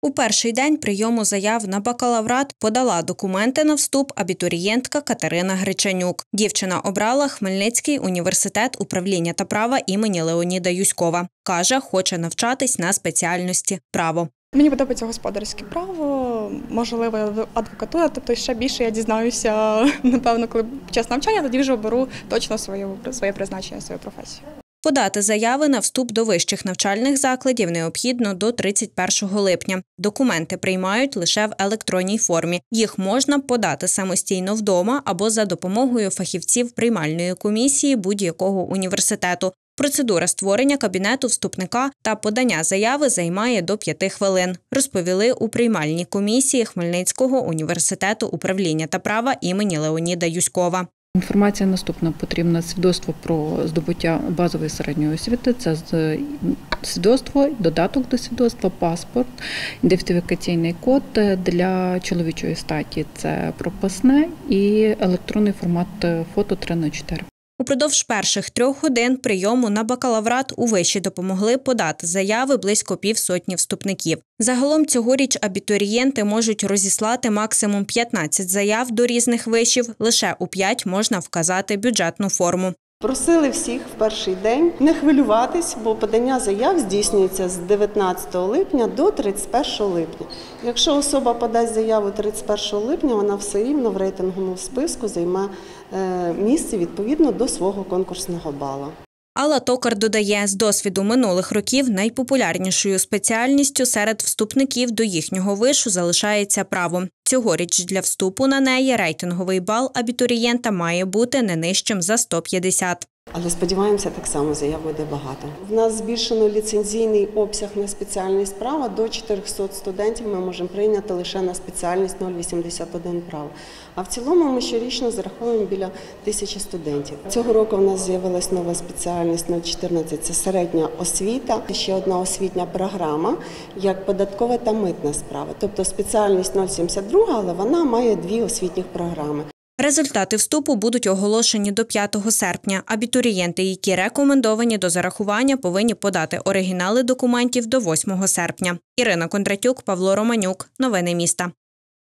У перший день прийому заяв на бакалаврат подала документи на вступ абітурієнтка Катерина Гречанюк. Дівчина обрала Хмельницький університет управління та права імені Леоніда Юськова. Каже, хоче навчатись на спеціальності «Право». Мені подобається господарське право, можливо, адвокатура, тобто ще більше я дізнаюся, напевно, коли під час навчання, тоді вже оберу точно своє призначення, свою професію. Подати заяви на вступ до вищих навчальних закладів необхідно до 31 липня. Документи приймають лише в електронній формі. Їх можна подати самостійно вдома або за допомогою фахівців приймальної комісії будь-якого університету. Процедура створення кабінету вступника та подання заяви займає до 5 хвилин, розповіли у приймальній комісії Хмельницького університету управління та права імені Леоніда Юськова. Інформація наступна. Потрібно свідоцтво про здобуття базової середньої освіти. Це свідоцтво, додаток до свідоцтва, паспорт, ідентифікаційний код для чоловічої статі. Це прописне і електронний формат фото 3х4. Упродовж перших 3 годин прийому на бакалаврат у виші допомогли подати заяви близько півсотні вступників. Загалом цьогоріч абітурієнти можуть розіслати максимум 15 заяв до різних вишів, лише у 5 можна вказати бюджетну форму. Просили всіх в перший день не хвилюватись, бо подання заяв здійснюється з 19 липня до 31 липня. Якщо особа подасть заяву 31 липня, вона все рівно в рейтинговому списку займе місце відповідно до свого конкурсного балу. Алла Токар додає, з досвіду минулих років найпопулярнішою спеціальністю серед вступників до їхнього вишу залишається право. Цьогоріч для вступу на неї рейтинговий бал абітурієнта має бути не нижчим за 150. Але сподіваємося, так само заяв буде багато. В нас збільшено ліцензійний обсяг на спеціальність права. До 400 студентів ми можемо прийняти лише на спеціальність 0,81 права. А в цілому ми щорічно зараховуємо біля 1000 студентів. Цього року в нас з'явилась нова спеціальність 0,14 – це середня освіта. Ще одна освітня програма, як податкова та митна справа. Тобто спеціальність 0,72, але вона має 2 освітніх програми. Результати вступу будуть оголошені до 5 серпня. Абітурієнти, які рекомендовані до зарахування, повинні подати оригінали документів до 8 серпня. Ірина Кондратюк, Павло Романюк. Новини міста.